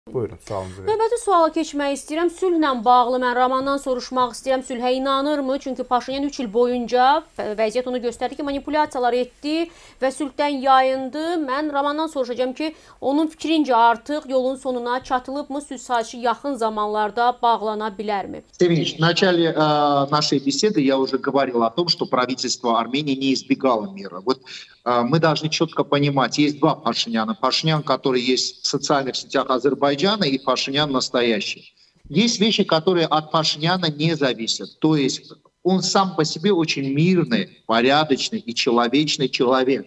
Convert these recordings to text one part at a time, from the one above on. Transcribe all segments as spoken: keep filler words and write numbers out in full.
Buyurun, sualınızı verin. Növbəti suala keçmək istəyirəm. Sülhlə bağlı mən Ramandan soruşmaq istəyirəm. Sülhə inanırmı? Çünki Paşinyan üç il boyunca vəziyyət onu göstərdi ki, manipulyasiyalar etdi və sülhdən yayındı. Mən Ramandan soruşacağım ki, onun fikrincə artıq yolun sonuna çatılıbmı? Sülh sazişi yaxın zamanlarda bağlana bilərmi? Sevinç, в начале э, нашей беседы я уже говорил о том, что правительство Армении не избегало мира. Вот э, мы должны четко понимать, есть два Пашиняна. Пашинян, который есть в социальных сетях Азербайджана, и Пашинян настоящий. Есть вещи, которые от Пашиняна не зависят. То есть он сам по себе очень мирный, порядочный и человечный человек.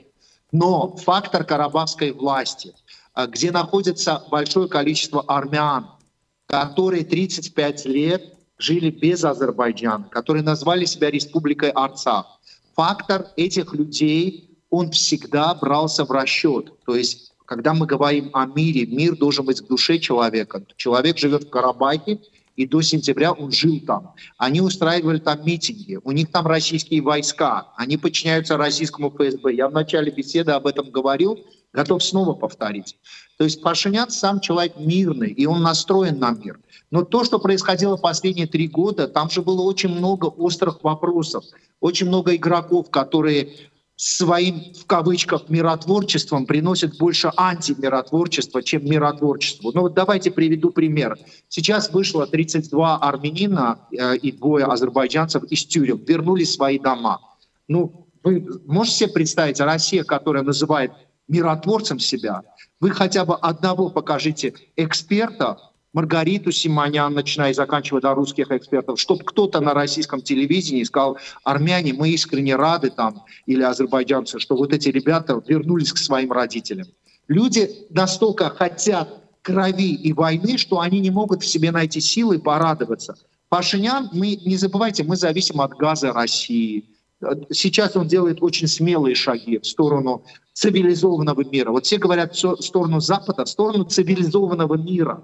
Но фактор карабахской власти, э, где находится большое количество армян, которые тридцать пять лет жили без Азербайджана, которые назвали себя Республикой Арцах. Фактор этих людей, он всегда брался в расчет. То есть, когда мы говорим о мире, мир должен быть в душе человека. Человек живет в Карабахе, и до сентября он жил там. Они устраивали там митинги, у них там российские войска, они подчиняются российскому эф эс бэ. Я в начале беседы об этом говорил, готов снова повторить. То есть Пашинян сам человек мирный, и он настроен на мир. Но то, что происходило последние три года, там же было очень много острых вопросов, очень много игроков, которые своим, в кавычках, миротворчеством приносят больше антимиротворчества, чем миротворчество. Ну вот давайте приведу пример. Сейчас вышло тридцать два армянина э, и двое азербайджанцев из тюрем, вернули свои дома. Ну, вы можете себе представить, Россия, которая называет миротворцем себя, вы хотя бы одного покажите эксперта, Маргариту Симонян, начиная и заканчивая до русских экспертов, чтобы кто-то на российском телевидении сказал: армяне, мы искренне рады там, или азербайджанцы, что вот эти ребята вернулись к своим родителям. Люди настолько хотят крови и войны, что они не могут в себе найти силы порадоваться. Пашинян, мы, не забывайте, мы зависим от газа России. Сейчас он делает очень смелые шаги в сторону цивилизованного мира. Вот все говорят в сторону Запада, в сторону цивилизованного мира.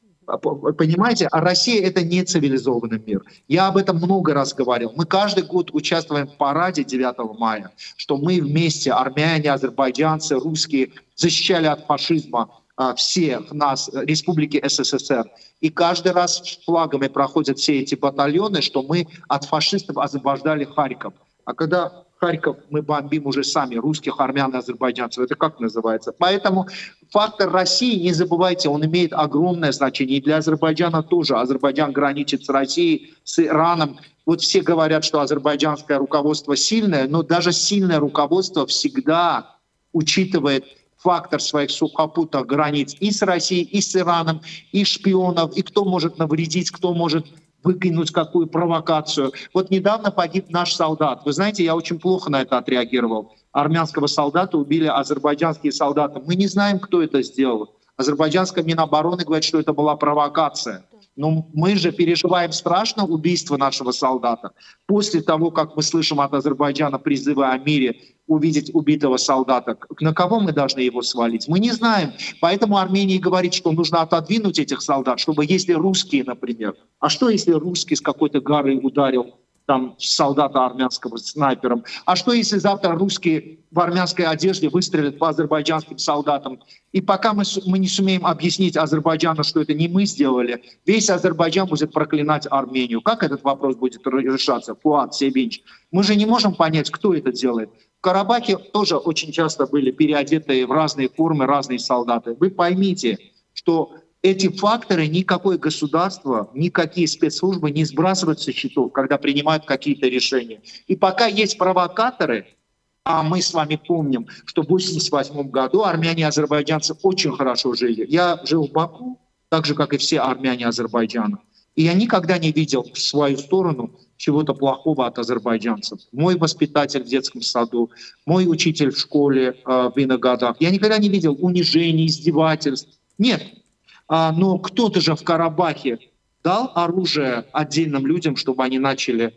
Понимаете, а Россия — это не цивилизованный мир. Я об этом много раз говорил. Мы каждый год участвуем в параде девятого мая, что мы вместе, армяне, азербайджанцы, русские, защищали от фашизма а, всех нас, республики эс эс эс эр. И каждый раз с флагами проходят все эти батальоны, что мы от фашистов освобождали Харьков. А когда Харьков мы бомбим уже сами, русских, армян и азербайджанцев, это как называется? Поэтому фактор России, не забывайте, он имеет огромное значение. И для Азербайджана тоже. Азербайджан граничит с Россией, с Ираном. Вот все говорят, что азербайджанское руководство сильное, но даже сильное руководство всегда учитывает фактор своих сухопутных границ и с Россией, и с Ираном, и шпионов, и кто может навредить, кто может выкинуть какую провокацию. Вот недавно погиб наш солдат. Вы знаете, я очень плохо на это отреагировал. Армянского солдата убили азербайджанские солдаты. Мы не знаем, кто это сделал. Азербайджанская Минобороны говорит, что это была провокация. Но мы же переживаем страшное убийство нашего солдата. После того, как мы слышим от Азербайджана призывы о мире увидеть убитого солдата, на кого мы должны его свалить? Мы не знаем. Поэтому Армения говорит, что нужно отодвинуть этих солдат, чтобы если русские, например, а что если русский с какой-то горы ударил там солдата армянского снайпером? А что если завтра русские в армянской одежде выстрелят по азербайджанским солдатам? И пока мы, мы не сумеем объяснить Азербайджану, что это не мы сделали, весь Азербайджан будет проклинать Армению. Как этот вопрос будет решаться? Фуат, Себинч. Мы же не можем понять, кто это делает. В Карабахе тоже очень часто были переодетые в разные формы разные солдаты. Вы поймите, что эти факторы никакое государство, никакие спецслужбы не сбрасывают со счетов, когда принимают какие-то решения. И пока есть провокаторы, а мы с вами помним, что в восемьдесят восьмом году армяне и азербайджанцы очень хорошо жили. Я жил в Баку, так же, как и все армяне Азербайджана. И я никогда не видел в свою сторону чего-то плохого от азербайджанцев. Мой воспитатель в детском саду, мой учитель в школе э, в Виноградах. Я никогда не видел унижений, издевательств. Нет. А, но кто-то же в Карабахе дал оружие отдельным людям, чтобы они начали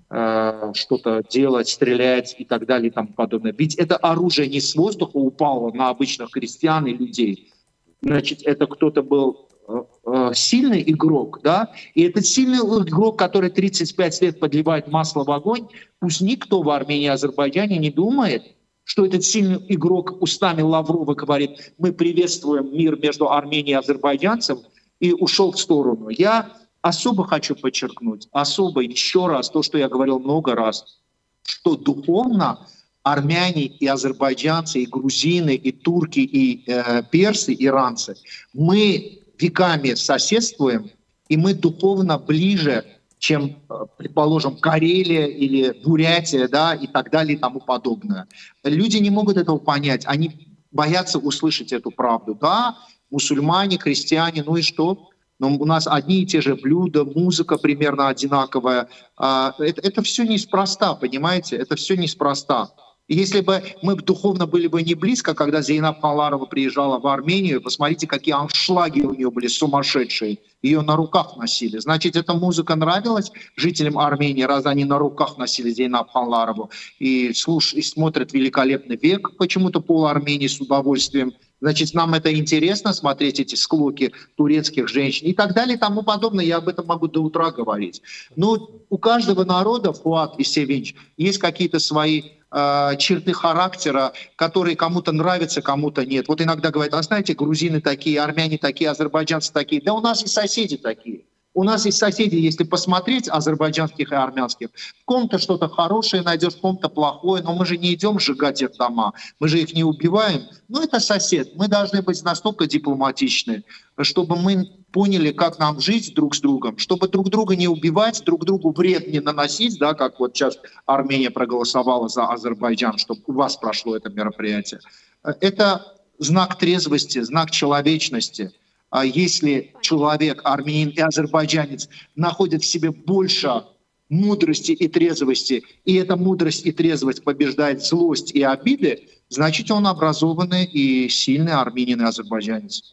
э, что-то делать, стрелять и так далее и тому подобное. Ведь это оружие не с воздуха упало на обычных крестьян и людей. Значит, это кто-то был э, сильный игрок, да? И этот сильный игрок, который тридцать пять лет подливает масло в огонь, пусть никто в Армении и Азербайджане не думает, что этот сильный игрок устами Лаврова говорит, мы приветствуем мир между Арменией и Азербайджанцем, и ушел в сторону. Я особо хочу подчеркнуть, особо еще раз, то, что я говорил много раз, что духовно армяне и азербайджанцы, и грузины, и турки, и э, персы, иранцы, мы веками соседствуем, и мы духовно ближе, чем, предположим, Карелия или Бурятия, да, и так далее, и тому подобное. Люди не могут этого понять, они боятся услышать эту правду. Да, мусульмане, христиане, ну и что? Но у нас одни и те же блюда, музыка примерно одинаковая. Это, это все неспроста, понимаете? Это все неспроста. И если бы мы духовно были бы не близко, когда Зейнаб Халарова приезжала в Армению, посмотрите, какие аншлаги у нее были сумасшедшие. Ее на руках носили. Значит, эта музыка нравилась жителям Армении, раз они на руках носили Зейнаб Халарову. И, слуш, и смотрят «Великолепный век», почему-то пол Армении с удовольствием. Значит, нам это интересно, смотреть эти склоки турецких женщин и так далее и тому подобное. Я об этом могу до утра говорить. Но у каждого народа, Фуат Исевич, есть какие-то свои э, черты характера, которые кому-то нравятся, кому-то нет. Вот иногда говорят, а знаете, грузины такие, армяне такие, азербайджанцы такие. Да у нас и соседи такие. У нас есть соседи, если посмотреть, азербайджанских и армянских, в ком-то что-то хорошее найдешь, в ком-то плохое, но мы же не идем сжигать их дома, мы же их не убиваем. Но это сосед. Мы должны быть настолько дипломатичны, чтобы мы поняли, как нам жить друг с другом, чтобы друг друга не убивать, друг другу вред не наносить, да, как вот сейчас Армения проголосовала за Азербайджан, чтобы у вас прошло это мероприятие. Это знак трезвости, знак человечности. А если человек, армянин и азербайджанец, находят в себе больше мудрости и трезвости, и эта мудрость и трезвость побеждает злость и обиды, значит, он образованный и сильный армянин и азербайджанец.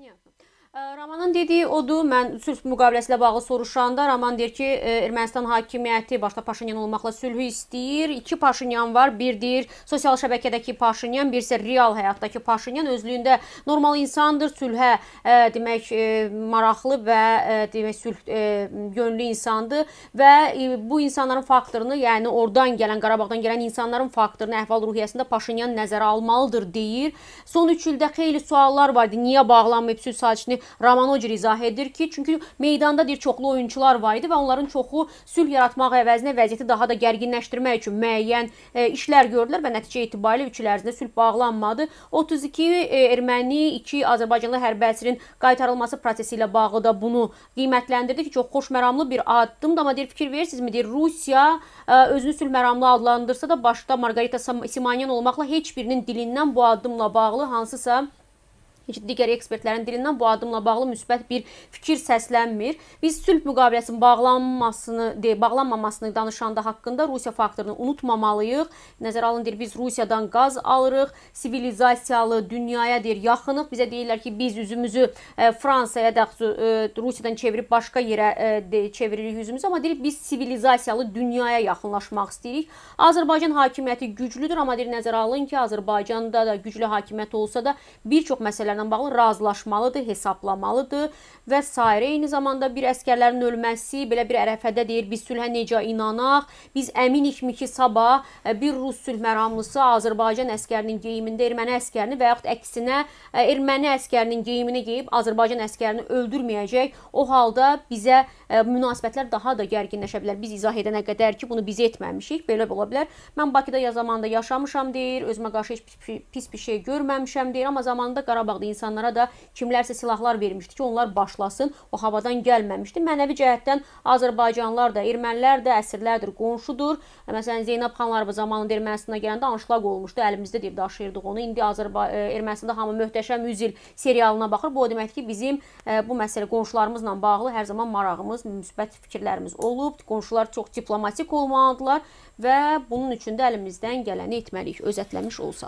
Ramanın dediyi odur, mən sülh müqaviləsi ilə bağlı soruşanda Raman deyir ki, Ermənistan hakimiyyəti başda Paşinyan olmaqla sülhü istəyir. İki Paşinyan var, bir deyir sosial şəbəkədəki Paşinyan, bir isə real həyatdakı Paşinyan. Özlüyündə normal insandır, sülhə e, demək e, maraqlı və e, demək sülh e, yönlü insandır və e, bu insanların faktorunu, yəni oradan gələn, Qarabağdan gələn insanların faktorunu əhval-ruhiyyəsində Paşinyan nəzərə almalıdır deyir. Son üç ildə xeyli suallar vardı, niyə bağlanmayıb sülh sazişini Raman o cür izah edir ki, çünki meydanda deyir çoxlu oyunçular var idi və onların çoxu sülh yaratmaq əvəzinə vəziyyəti daha da gərginləşdirmək üçün müəyyən e, işlər gördülər və nəticə itibarilə üç il ərzində sülh bağlanmadı. otuz iki e, erməni, iki Azərbaycanlı hərbi əsirin qaytarılması prosesi ilə bağlı da bunu qiymətləndirdi ki, çox xoşməramlı bir addımdır. Amma deyir, fikir verirsinizmi, deyir, Rusiya e, özünü sülh məramlı adlandırsa da başda Margarita Simonyan olmaqla heç birinin dilindən bu addımla bağlı hansısa digər ekspertlərin dilindən bu addımla bağlı müsbət bir fikir səslənmir. Biz sülh müqaviləsinin bağlanmasını, deyil, bağlanmamasını danışanda haqqında Rusiya faktorunu unutmamalıyıq. Nəzərə alın, deyir, biz Rusiyadan qaz alırıq, sivilizasiyalı dünyaya deyir, yaxınıq. Bizə deyirlər ki, biz üzümüzü e, Fransaya da e, Rusiyadan çevirib başqa yerə e, de, çeviririk üzümüzü. Amma deyir, biz sivilizasiyalı dünyaya yaxınlaşmaq istəyirik. Azərbaycan hakimiyyəti güclüdür, amma deyir, nəzərə alın ki, Azərbaycanda da güclü hakimiyyət olsa da bir çox məsələlər bağlı razılaşmalıdır, hesablamalıdır və s. Eyni zamanda bir əskərlərin ölməsi, belə bir ərəfədə deyir, biz sülhə necə inanaq, biz əminikmi ki, sabah bir Rus sülh məramlısı Azərbaycan əskərinin geyimində erməni əskərini və yaxud əksinə erməni əskərinin geyimini geyib Azərbaycan əskərini öldürməyəcək. O halda bizə münasibətlər daha da gərginləşə bilər. Biz izah edənə qədər ki, bunu biz etməmişik, belə ola bilər. Mən Bakıda ya zamanda yaşamışam deyir, özümə qarşı heç pis bir şey görməmişəm deyir, amma zamanında Qarabağda insanlara da kimlərsə silahlar vermişdi ki, onlar başlasın. O havadan gəlməmişdi. Mənəvi cəhətdən Azərbaycanlılar da, ermənilər də əsirlərdir, qonşudur. Məsələn, Zeynəb Xanlarova zamanında Ermənistana gələndə anşlaq olmuşdu. Əlimizdə deyir, daşıyırdıq onu. İndi Azərba Ermənistanda hamı möhtəşəm yüz il serialına baxır. Bu o deməkdir ki, bizim e, bu məsələ qonşularımızla bağlı hər zaman marağımız, müsbət fikirlərimiz olub. Qonşular çox diplomatik olmalıdırlar və bunun üçün də əlimizdən gələni etməliyik. Özətləmiş olsaq.